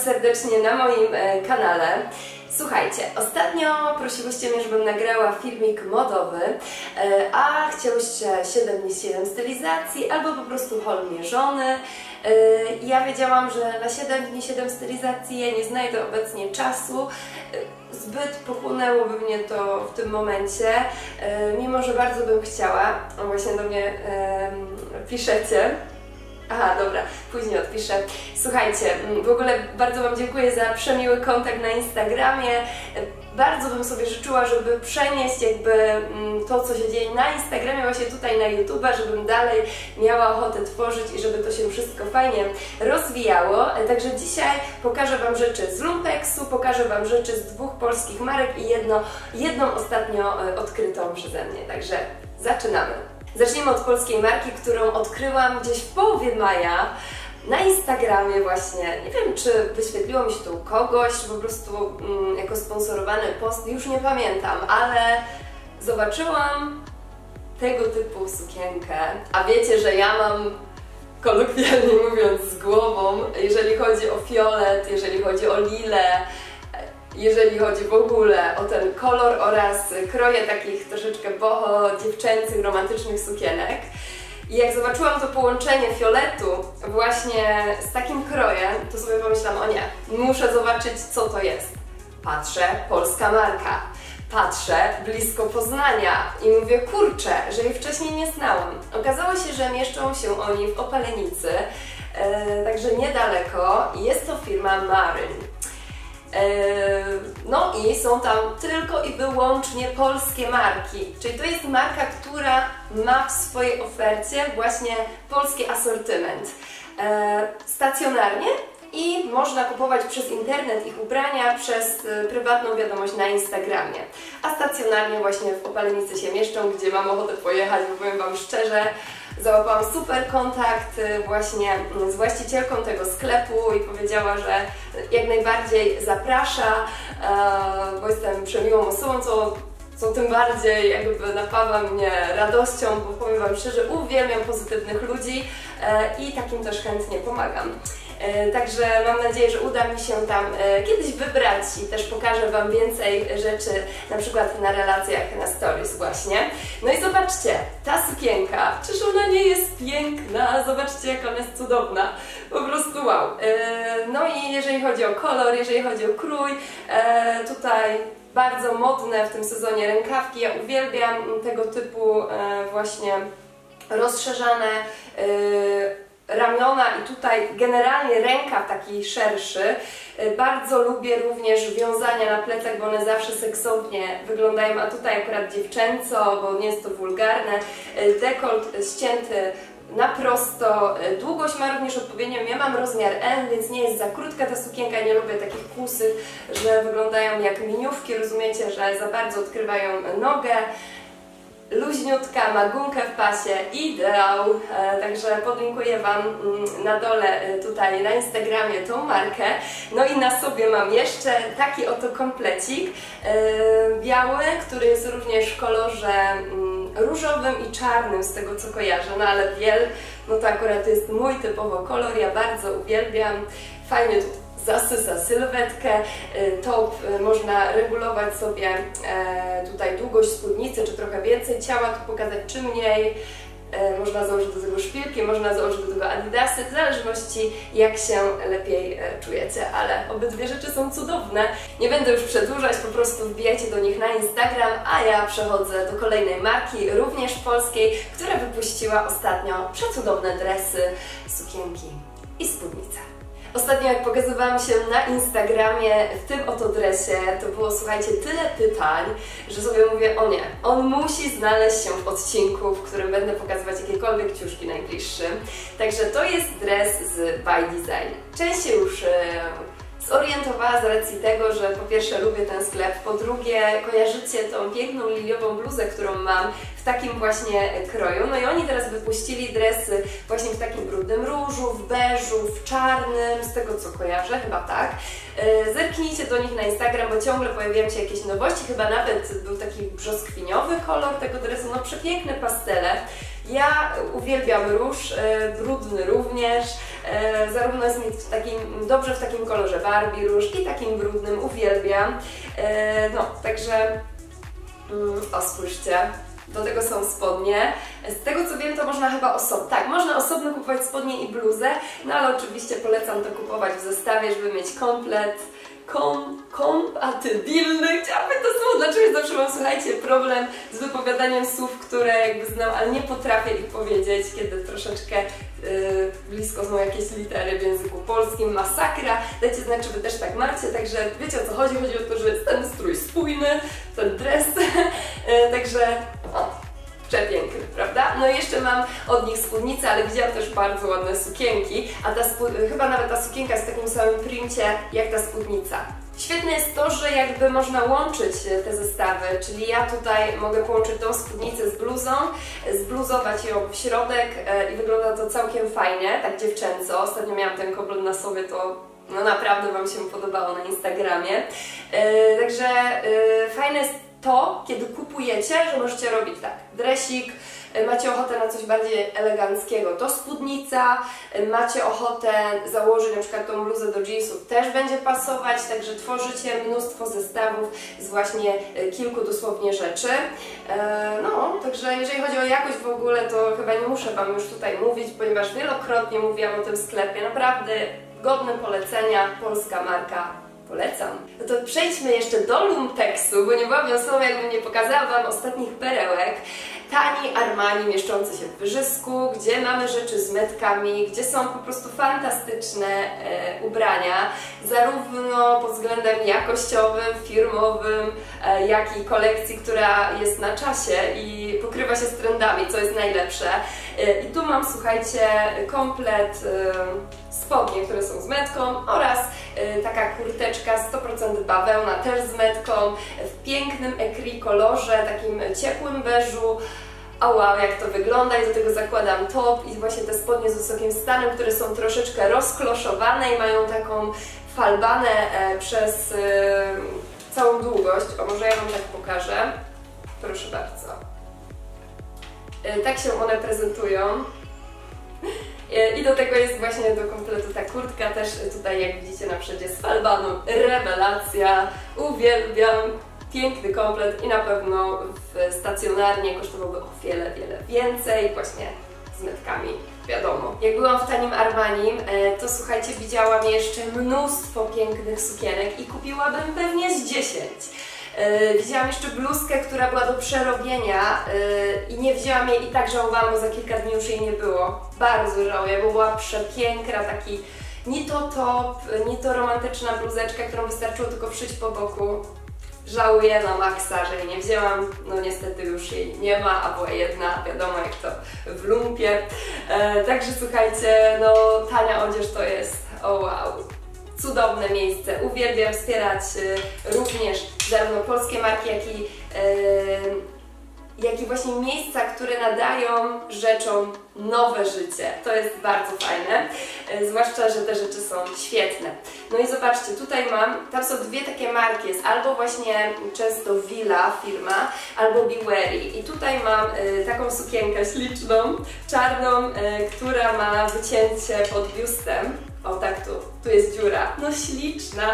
serdecznie na moim kanale. Słuchajcie, ostatnio prosiłyście mnie, żebym nagrała filmik modowy, a chciałyście 7 dni 7 stylizacji albo po prostu haul mierzony. Ja wiedziałam, że na 7 dni 7 stylizacji ja nie znajdę obecnie czasu. Zbyt pochłonęłoby mnie to w tym momencie, mimo że bardzo bym chciała. Właśnie do mnie piszecie. Aha, dobra, później odpiszę. Słuchajcie, w ogóle bardzo Wam dziękuję za przemiły kontakt na Instagramie. Bardzo bym sobie życzyła, żeby przenieść jakby to, co się dzieje na Instagramie właśnie tutaj na YouTube, żebym dalej miała ochotę tworzyć i żeby to się wszystko fajnie rozwijało. Także dzisiaj pokażę Wam rzeczy z Lumpeksu, pokażę Wam rzeczy z 2 polskich marek i jedną ostatnio odkrytą przeze mnie. Także zaczynamy. Zacznijmy od polskiej marki, którą odkryłam gdzieś w połowie maja na Instagramie właśnie. Nie wiem, czy wyświetliło mi się tu kogoś, czy po prostu jako sponsorowany post, już nie pamiętam, ale zobaczyłam tego typu sukienkę. A wiecie, że ja mam, kolokwialnie mówiąc, z głową, jeżeli chodzi o fiolet, jeżeli chodzi o lilę, jeżeli chodzi w ogóle o ten kolor oraz kroje takich troszeczkę boho, dziewczęcych, romantycznych sukienek. I jak zobaczyłam to połączenie fioletu właśnie z takim krojem, to sobie pomyślałam, o nie, muszę zobaczyć, co to jest. Patrzę, polska marka. Patrzę, blisko Poznania i mówię, kurczę, że jej wcześniej nie znałam. Okazało się, że mieszczą się oni w Opalenicy, także niedaleko. Jest to firma Maryn. No i są tam tylko i wyłącznie polskie marki, czyli to jest marka, która ma w swojej ofercie właśnie polski asortyment stacjonarnie i można kupować przez internet ich ubrania, przez prywatną wiadomość na Instagramie, a stacjonarnie właśnie w Opalenicy się mieszczą, gdzie mam ochotę pojechać, bo powiem Wam szczerze, załapałam super kontakt właśnie z właścicielką tego sklepu i powiedziała, że jak najbardziej zaprasza, bo jestem przemiłą osobą, co tym bardziej jakby napawa mnie radością, bo powiem Wam szczerze, uwielbiam pozytywnych ludzi i takim też chętnie pomagam. Także mam nadzieję, że uda mi się tam kiedyś wybrać i też pokażę Wam więcej rzeczy, na przykład na relacjach, na stories właśnie. No i zobaczcie, ta sukienka, czyż ona nie jest piękna? Zobaczcie, jak ona jest cudowna, po prostu wow. No i jeżeli chodzi o kolor, jeżeli chodzi o krój, tutaj bardzo modne w tym sezonie rękawki, ja uwielbiam tego typu właśnie rozszerzane ramiona i tutaj generalnie rękaw taki szerszy. Bardzo lubię również wiązania na plecach, bo one zawsze seksownie wyglądają, a tutaj akurat dziewczęco, bo nie jest to wulgarne. Dekolt ścięty na prosto, długość ma również odpowiednią, ja mam rozmiar M, więc nie jest za krótka ta sukienka, nie lubię takich kusów, że wyglądają jak miniówki, rozumiecie, że za bardzo odkrywają nogę. Luźniutka, ma gumkę w pasie, ideał, także podlinkuję Wam na dole tutaj na Instagramie tą markę. No i na sobie mam jeszcze taki oto komplecik biały, który jest również w kolorze różowym i czarnym z tego co kojarzę, no ale biel, no to akurat jest mój typowo kolor, ja bardzo uwielbiam, fajnie tu zasysa sylwetkę, top można regulować sobie tutaj długość spódnicy, czy trochę więcej ciała tu pokazać, czy mniej. Można założyć do tego szpilki, można założyć do tego adidasy, w zależności jak się lepiej czujecie, ale obydwie rzeczy są cudowne. Nie będę już przedłużać, po prostu wbijajcie do nich na Instagram, a ja przechodzę do kolejnej marki, również polskiej, która wypuściła ostatnio przecudowne dresy, sukienki i spódnice. Ostatnio jak pokazywałam się na Instagramie w tym oto dresie, to było, słuchajcie, tyle pytań, że sobie mówię, o nie, on musi znaleźć się w odcinku, w którym będę pokazywać jakiekolwiek ciuszki najbliższym. Także to jest dres z By Design. Część się już zorientowała z racji tego, że po pierwsze lubię ten sklep, po drugie kojarzycie tą piękną liliową bluzę, którą mam w takim właśnie kroju. No i oni teraz wypuścili dresy właśnie w takim brudnym różu, w beżu, w czarnym, z tego co kojarzę, chyba tak. Zerknijcie do nich na Instagram, bo ciągle pojawiają się jakieś nowości, chyba nawet był taki brzoskwiniowy kolor tego dresu, no przepiękne pastele. Ja uwielbiam róż, brudny również, zarówno jest mi dobrze w takim kolorze Barbie róż i takim brudnym, uwielbiam. No, także o, spójrzcie. Do tego są spodnie. Z tego co wiem, to można chyba osobno. Tak, można osobno kupować spodnie i bluzę, no ale oczywiście polecam to kupować w zestawie, żeby mieć komplet kompatybilny. Chciałabym to słowo, dlaczego zawsze mam, słuchajcie, problem z wypowiadaniem słów, które jakby znam, ale nie potrafię ich powiedzieć, kiedy troszeczkę blisko są jakieś litery w języku polskim. Masakra. Dajcie znać, czy Wy też tak macie, także wiecie o co chodzi. Chodzi o to, że jest ten strój spójny, ten dres, także przepiękny, prawda? No i jeszcze mam od nich spódnicę, ale widziałam też bardzo ładne sukienki, a chyba nawet ta sukienka jest w takim samym princie jak ta spódnica. Świetne jest to, że jakby można łączyć te zestawy, czyli ja tutaj mogę połączyć tą spódnicę z bluzą, zbluzować ją w środek i wygląda to całkiem fajnie, tak dziewczęco. Ostatnio miałam ten komplet na sobie, to no naprawdę Wam się podobało na Instagramie. Także fajne jest to, kiedy kupujecie, że możecie robić tak, dresik, macie ochotę na coś bardziej eleganckiego, to spódnica, macie ochotę założyć na przykład tą bluzę do jeansów, też będzie pasować, także tworzycie mnóstwo zestawów z właśnie kilku dosłownie rzeczy. No, także jeżeli chodzi o jakość w ogóle, to chyba nie muszę Wam już tutaj mówić, ponieważ wielokrotnie mówiłam o tym sklepie, naprawdę godne polecenia, polska marka. Polecam. No to przejdźmy jeszcze do Lumpeksu, bo nie byłabym słowa, jakbym nie pokazała Wam ostatnich perełek. Tani Armani mieszczący się w Wyżysku, gdzie mamy rzeczy z metkami, gdzie są po prostu fantastyczne ubrania, zarówno pod względem jakościowym, firmowym, jak i kolekcji, która jest na czasie i pokrywa się z trendami, co jest najlepsze. I tu mam, słuchajcie, komplet spodnie, które są z metką oraz taka kurteczka 100% bawełna, też z metką, w pięknym écrit kolorze, takim ciepłym beżu. O wow, jak to wygląda, i do tego zakładam top i właśnie te spodnie z wysokim stanem, które są troszeczkę rozkloszowane i mają taką falbanę przez całą długość. O, może ja Wam tak pokażę. Proszę bardzo. Tak się one prezentują. I do tego jest właśnie do kompletu ta kurtka, też tutaj jak widzicie na przodzie z falbaną, rewelacja, uwielbiam, piękny komplet i na pewno w stacjonarnie kosztowałby o wiele więcej, właśnie z metkami, wiadomo. Jak byłam w tanim Armani, to słuchajcie, widziałam jeszcze mnóstwo pięknych sukienek i kupiłabym pewnie z 10. Widziałam jeszcze bluzkę, która była do przerobienia i nie wzięłam jej i tak żałowałam, bo za kilka dni już jej nie było. Bardzo żałuję, bo była przepiękna, taki ni to top, ni to romantyczna bluzeczka, którą wystarczyło tylko wszyć po boku. Żałuję na maksa, że jej nie wzięłam, no niestety już jej nie ma, a była jedna, wiadomo jak to w lumpie. Także słuchajcie, no tania odzież to jest, o wow, cudowne miejsce. Uwielbiam wspierać również zarówno polskie marki, jak i właśnie miejsca, które nadają rzeczom nowe życie. To jest bardzo fajne, zwłaszcza, że te rzeczy są świetne. No i zobaczcie, tutaj mam, tam są dwie takie marki, jest albo właśnie często Villa firma, albo Biwery. I tutaj mam taką sukienkę śliczną, czarną, która ma wycięcie pod biustem. O tak, tu jest dziura. No śliczna.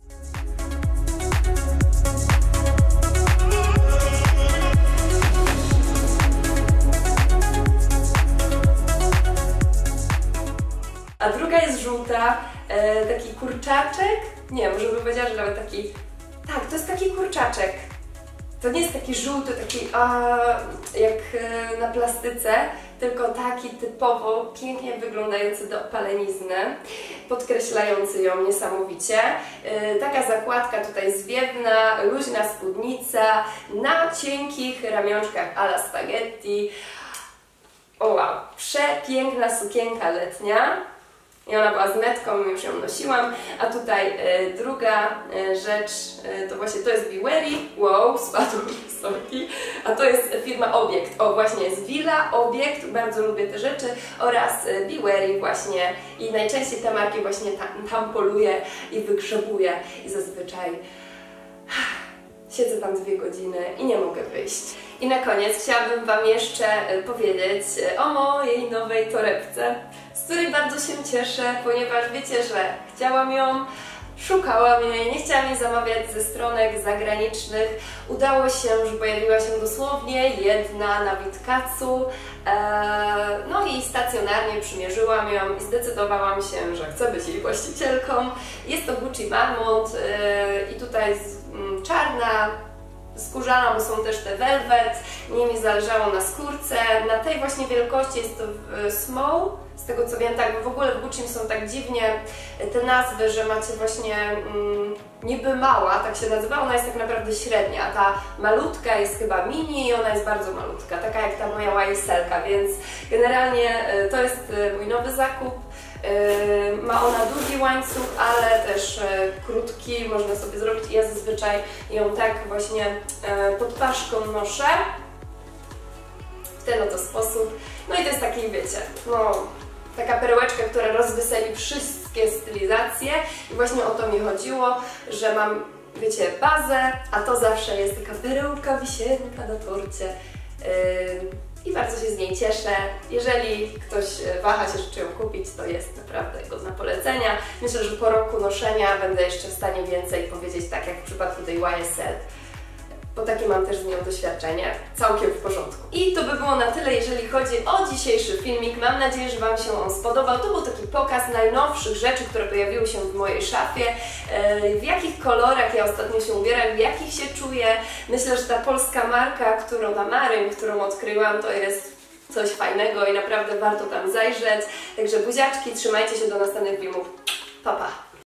A druga jest żółta, taki kurczaczek. Nie, może bym powiedziała, że nawet taki... Tak, to jest taki kurczaczek. To nie jest taki żółty, taki jak na plastyce, tylko taki typowo pięknie wyglądający do opalenizny, podkreślający ją niesamowicie. Taka zakładka tutaj zwiewna, luźna spódnica na cienkich ramionczkach à la spaghetti. O wow, przepiękna sukienka letnia. I ona była z metką, już ją nosiłam. A tutaj druga rzecz, to właśnie to jest Biwery. Wow, spadł sorki. A to jest firma Obiekt. O, właśnie jest Villa, Obiekt, bardzo lubię te rzeczy. Oraz Biwery właśnie. I najczęściej te marki właśnie tam poluję i wygrzebuję. I zazwyczaj siedzę tam 2 godziny i nie mogę wyjść. I na koniec chciałabym Wam jeszcze powiedzieć o mojej nowej torebce, z której bardzo się cieszę, ponieważ wiecie, że chciałam ją, szukałam jej, nie chciałam jej zamawiać ze stronek zagranicznych. Udało się, że pojawiła się dosłownie jedna na Witkacu. No i stacjonarnie przymierzyłam ją i zdecydowałam się, że chcę być jej właścicielką. Jest to Gucci Marmont i tutaj czarna, skórzana, bo są też te velvet. Nie mi zależało na skórce. Na tej właśnie wielkości jest to small. Z tego co wiem, tak w ogóle w Gucci są tak dziwnie te nazwy, że macie właśnie niby mała, tak się nazywa, ona jest tak naprawdę średnia, a ta malutka jest chyba mini i ona jest bardzo malutka, taka jak ta moja YSL-ka, więc generalnie to jest mój nowy zakup. Ma ona długi łańcuch, ale też krótki, można sobie zrobić. Ja zazwyczaj ją tak właśnie pod paszką noszę, w ten oto sposób. No i to jest taki, wiecie, no taka perełeczka, która rozweseli wszystkie stylizacje i właśnie o to mi chodziło, że mam, wiecie, bazę, a to zawsze jest taka perełka, wisienka na torcie. I bardzo się z niej cieszę. Jeżeli ktoś waha się, czy ją kupić, to jest naprawdę godna polecenia. Myślę, że po roku noszenia będę jeszcze w stanie więcej powiedzieć, tak jak w przypadku tej YSL. Bo takie mam też z nią doświadczenie, całkiem w porządku. I to by było na tyle, jeżeli chodzi o dzisiejszy filmik. Mam nadzieję, że Wam się on spodobał. To był taki pokaz najnowszych rzeczy, które pojawiły się w mojej szafie, w jakich kolorach ja ostatnio się ubieram, w jakich się czuję. Myślę, że ta polska marka, którą odkryłam, to jest coś fajnego i naprawdę warto tam zajrzeć. Także buziaczki, trzymajcie się do następnych filmów. Pa, pa!